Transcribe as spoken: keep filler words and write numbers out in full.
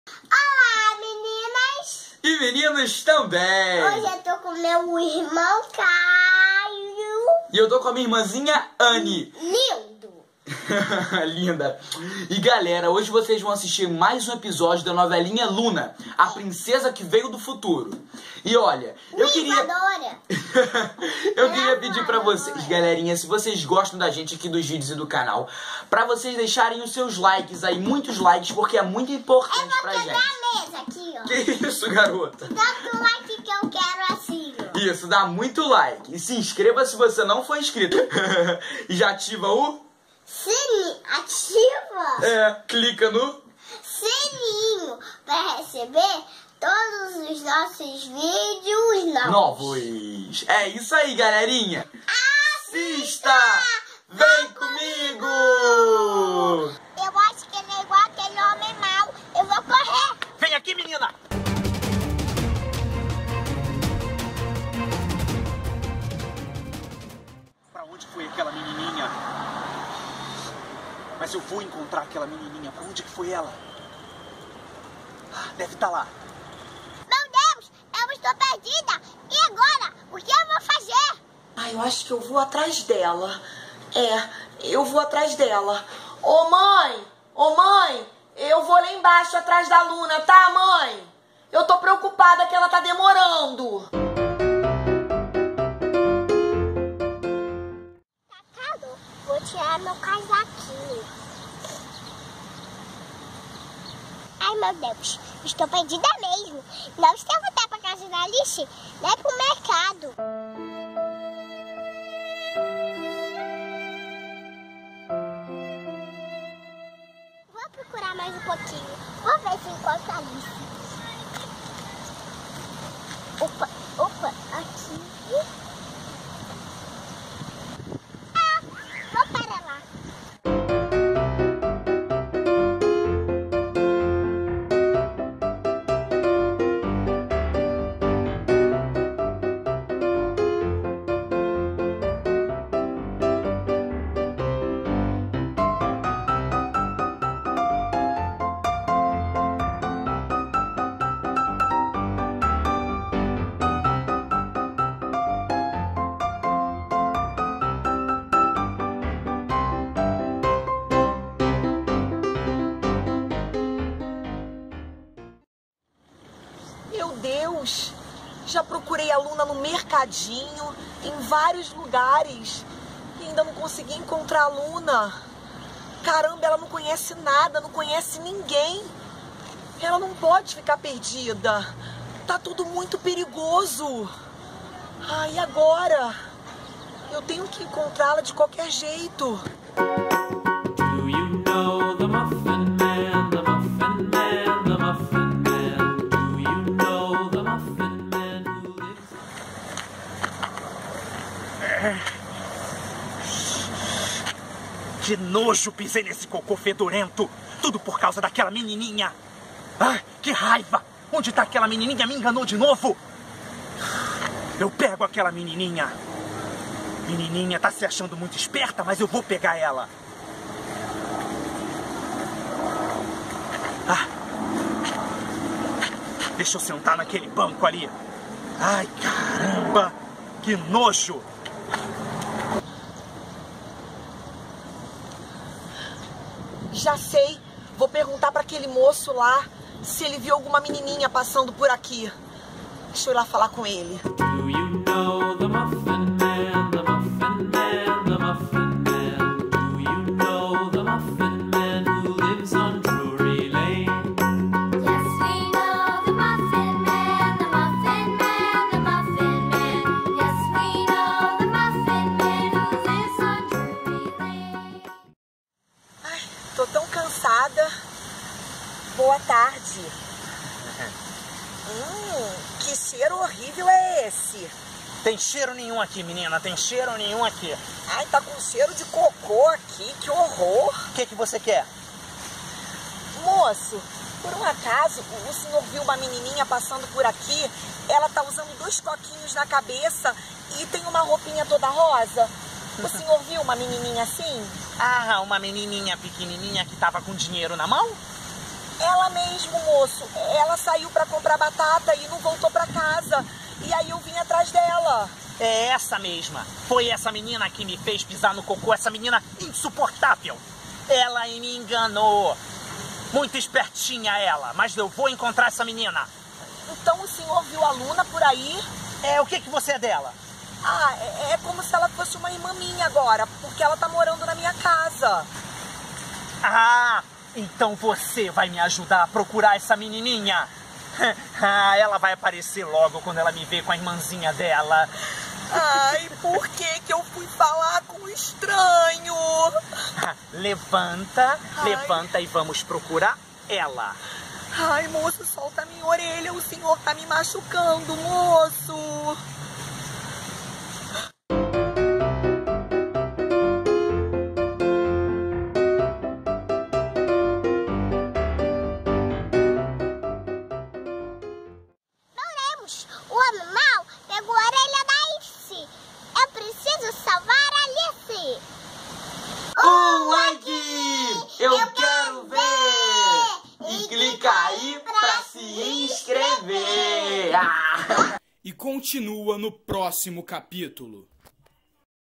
Olá, meninas! E meninos também! Hoje eu tô com meu irmão Caio. E eu tô com a minha irmãzinha Anne. Lindo! Linda! E galera, hoje vocês vão assistir mais um episódio da novelinha Luna, a princesa que veio do futuro. E olha, eu queria... eu queria pedir pra vocês, galerinha, se vocês gostam da gente aqui dos vídeos e do canal, pra vocês deixarem os seus likes aí, muitos likes, porque é muito importante pra gente. Eu vou pegar a mesa aqui, ó. Que isso, garota? Dá o like que eu quero assim, ó. Isso, dá muito like. E se inscreva se você não for inscrito. E já ativa o... Sininho, ativa. É, clica no... sininho para receber todos os nossos vídeos novos. novos. É isso aí, galerinha. Assista! Vem comigo! Eu acho que ele é igual aquele homem mau. Eu vou correr. Vem aqui, menina! Pra onde foi aquela menininha? Mas eu vou encontrar aquela menininha. Pra onde que foi ela? Deve estar lá. Meu Deus, eu estou perdida. E agora? O que eu vou fazer? Ah, eu acho que eu vou atrás dela. É, eu vou atrás dela. Ô mãe, ô mãe, eu vou lá embaixo atrás da Luna, tá, mãe? Eu tô preocupada que ela tá demorando. Cacado, vou tirar meu casaquinho. Ai, meu Deus, estou perdida mesmo. Não estou voltando para casa da Alice, nem pro mercado. Vou procurar mais um pouquinho. Vou ver se encontro a Alice. Opa, opa, aqui. Ah, vou para lá. Meu Deus, já procurei a Luna no mercadinho, em vários lugares, e ainda não consegui encontrar a Luna. Caramba, ela não conhece nada, não conhece ninguém. Ela não pode ficar perdida. Tá tudo muito perigoso. Ah, e agora? Eu tenho que encontrá-la de qualquer jeito. Do you know the Muffin Man, the Muffin Man, the Muffin Man? Do you know the Muffin Man who lives... Que nojo, pisei nesse cocô fedorento. Tudo por causa daquela menininha. Ah, que raiva. Onde tá aquela menininha? Me enganou de novo. Eu pego aquela menininha. Menininha tá se achando muito esperta, mas eu vou pegar ela. Ah. Deixa eu sentar naquele banco ali. Ai, caramba. Que nojo. Já sei, vou perguntar para aquele moço lá se ele viu alguma menininha passando por aqui. Deixa eu ir lá falar com ele. Do you know the Muffin Man, the Muffin Man, the Muffin Man? Do you know the Muffin Man who lives on Drury Lane? Yes, we know the Muffin Man, the Muffin Man, the Muffin Man. Yes, we know the Muffin Man who lives on Drury Lane. Ai, tô tão cansada. Boa tarde. Hum, que cheiro horrível é esse? Tem cheiro nenhum aqui, menina. Tem cheiro nenhum aqui. Ai, tá com cheiro de cocô aqui, que horror. O que que você quer? Moço, por um acaso, o senhor viu uma menininha passando por aqui? Ela tá usando dois coquinhos na cabeça e tem uma roupinha toda rosa. O senhor viu uma menininha assim? Ah, uma menininha pequenininha que tava com dinheiro na mão? Ela mesmo, moço. Ela saiu pra comprar batata e não voltou pra casa. E aí eu vim atrás dela. É essa mesma. Foi essa menina que me fez pisar no cocô, essa menina insuportável. Ela me enganou. Muito espertinha ela, mas eu vou encontrar essa menina. Então o senhor viu a Luna por aí? É, o que que você é dela? Ah, é, é como se ela fosse uma irmã minha agora, porque ela tá morando na minha casa. Ah, então você vai me ajudar a procurar essa menininha. Ah, ela vai aparecer logo quando ela me ver com a irmãzinha dela. Ai, por que que eu fui falar com o estranho? Levanta, Ai. levanta e vamos procurar ela. Ai, moço, solta a minha orelha, o senhor tá me machucando, moço. Doremos. O homem mau pegou a orelha da Alice. Eu preciso salvar a Alice. Um like! Eu, eu quero ver! E clica aí pra se inscrever! Ah. E continua no próximo capítulo.